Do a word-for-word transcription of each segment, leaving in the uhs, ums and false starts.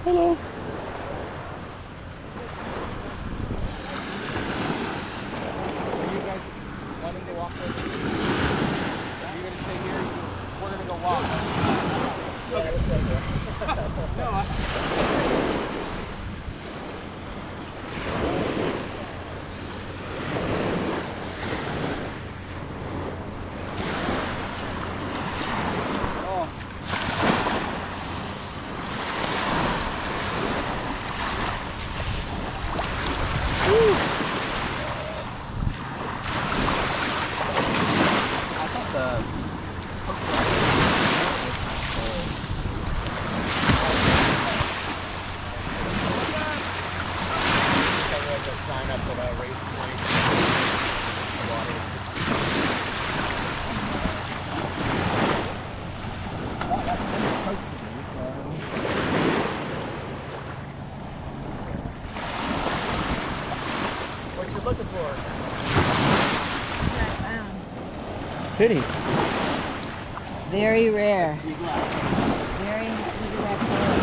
Hello. Are you guys wanting to walk over? Are you going to stay here? We're going to go walk. Okay. No, I... Looking for? Pretty. Very rare. Sea glass. Very rare.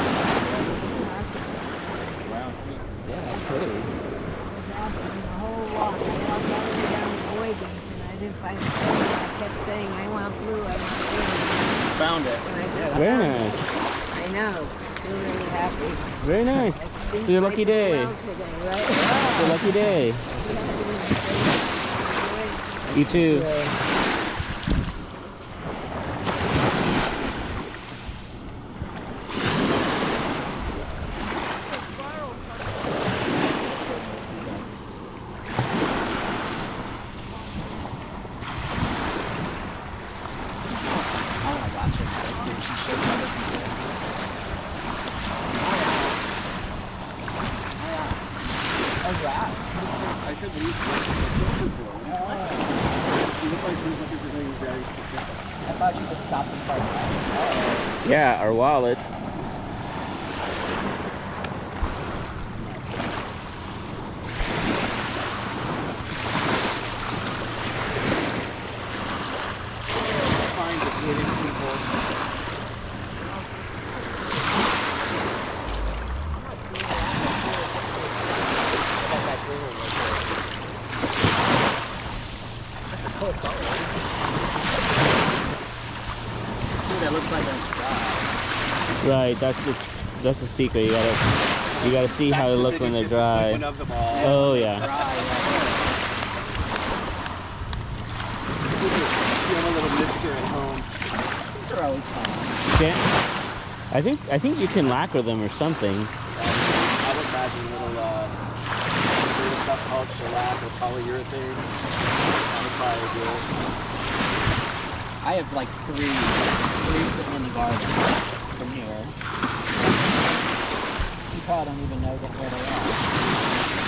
Brown sneak. Yeah, that's pretty. I was out on the whole walk. I walked all the way down to Boy Games and I didn't find it. I kept saying, I want blue, I want blue. Found it. And I Yeah, just very found nice. it. I know. I feel really happy. Very nice. It's your lucky day. Well today, right? It's your lucky day. You too. I said, what are you looking for? You look like you were looking for something very specific. I thought you just stopped and started. Oh. Yeah, our wallets. Find the hidden people. That looks like that's dry. Right, that's the that's the secret. You gotta you gotta see That's how they the look when they're biggest dry. disappointment of them all. Oh yeah. Dry, you have a little mister at home. These are always fun. Can't, I think I think you can lacquer them or something. I would imagine little uh, little stuff called shellac or polyurethane. That would probably do it. I have like three, three sitting in the garden from here. You probably don't even know where they are.